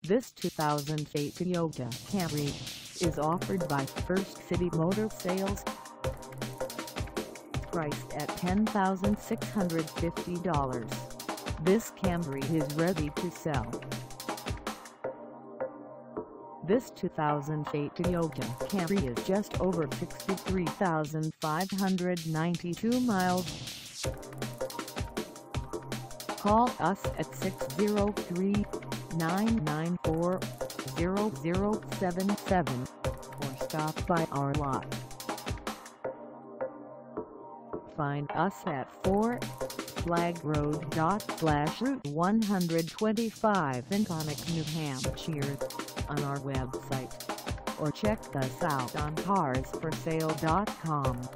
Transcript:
This 2008 Toyota Camry is offered by First City Motor Sales. Priced at $10,650, this Camry is ready to sell. This 2008 Toyota Camry is just over 63,592 miles. Call us at 603-994-0077 or stop by our lot. Find us at 4 Flagg Road /Route 125 in Gonic, New Hampshire on our website, or check us out on carsforsale.com.